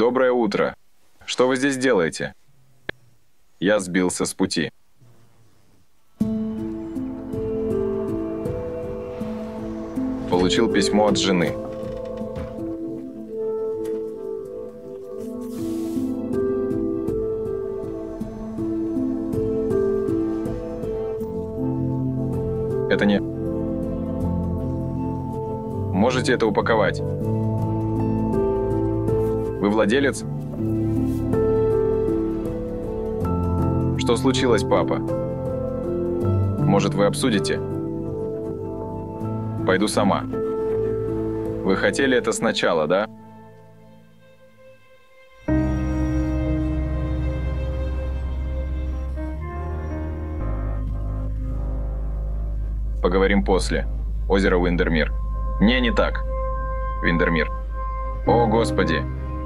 Доброе утро. Что вы здесь делаете? Я сбился с пути. Получил письмо от жены. Это не... Можете это упаковать? Вы владелец? Что случилось, папа? Может, вы обсудите? Пойду сама. Вы хотели это сначала, да? Поговорим после. Озеро Уиндермир. Не так. Виндермир. О, Господи.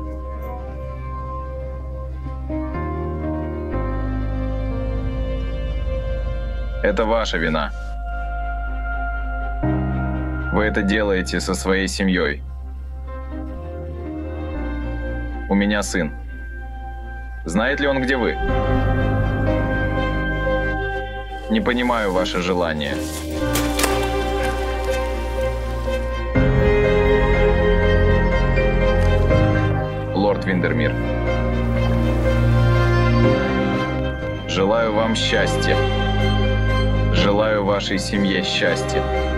Это ваша вина. Вы это делаете со своей семьей. У меня сын. Знает ли он, где вы? Не понимаю ваше желание. Лорд Виндермир. Желаю вам счастья. Желаю вашей семье счастья.